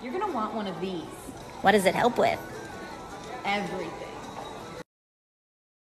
You're gonna want one of these. What does it help with? Everything.